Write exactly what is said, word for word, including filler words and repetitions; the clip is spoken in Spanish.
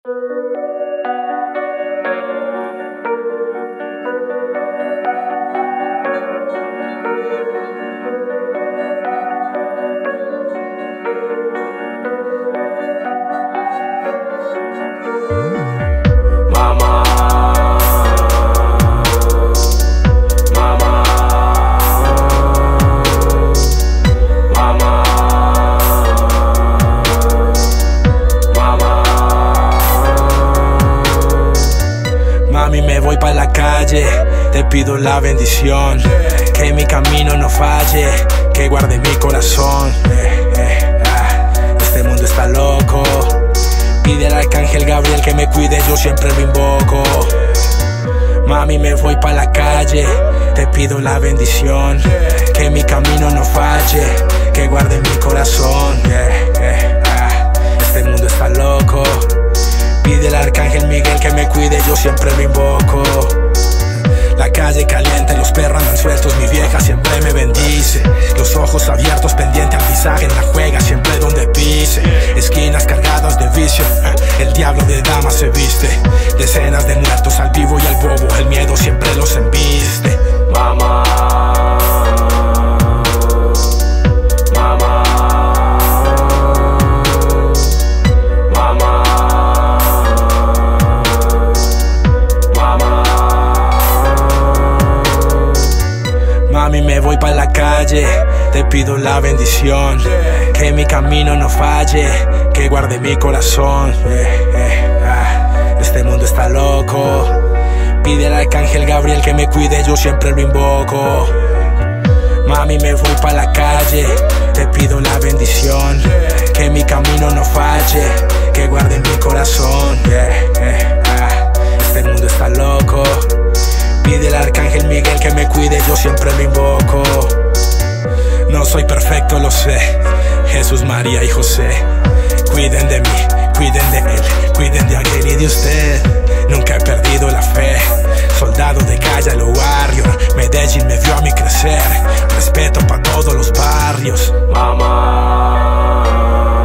Mami, me voy pa' la calle, te pido la bendición, que mi camino no falle, que guarde mi corazón. eh, eh, ah, Este mundo está loco, pide al arcángel Gabriel que me cuide, yo siempre lo invoco. Mami, me voy pa' la calle, te pido la bendición, que mi camino no falle, que guarde mi corazón. eh, eh, ah, Este mundo está loco, pide al arcángel Miguel que me cuide, yo siempre lo invoco. La calle caliente, los perros andan sueltos, mi vieja siempre me bendice. Los ojos abiertos, pendiente al pisaje, en la juega siempre donde pise. Esquinas cargadas de vicio, el diablo de dama se viste. Decenas de muertos al vivo y al bobo, el miedo siempre los embiste. Mamá, Mami, me voy pa' la calle, te pido la bendición, que mi camino no falle, que guarde mi corazón. eh, eh, ah, Este mundo está loco, pide al arcángel Gabriel que me cuide, yo siempre lo invoco. Mami, me voy pa' la calle, te pido la bendición, que mi camino no falle, que guarde mi corazón. eh, eh, ah, Este mundo está loco, pide al arcángel Miguel que me cuide, yo siempre lo invoco. No soy perfecto, lo sé, Jesús, María y José. Cuiden de mí, cuiden de él, cuiden de aquel y de usted. Nunca he perdido la fe, soldado de calle lo Warrior. Medellín me vio a mí crecer, respeto pa' todos los barrios. Mamá.